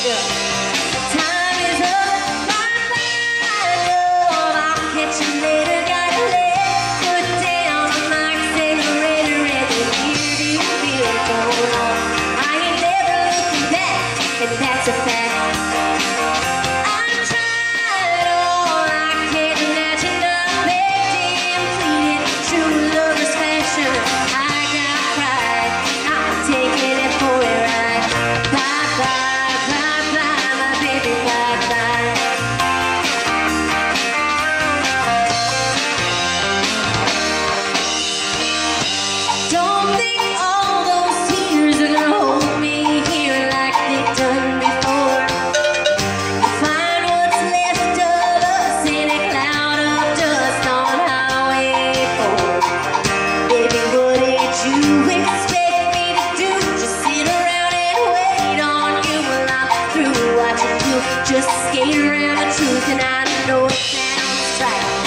Time is up, bye-bye, love. I'll catch you later, gotta let put down my accelerator and the feel going on. I ain't never looking back, and that's a fact. I'm trying all I can, imagine I'm begging, pleading, true lover's fashion. I got pride, I'm taking it for a ride. Bye-bye, bye-bye, my baby, bye-bye. Don't think all those tears are gonna hold me here like they've done before. Find what's left of us in a cloud of dust on Highway 4. Baby, what did you expect me to do? Just sit around and wait on you while I'm through watching you just skate around the truth, and I know it sounds right.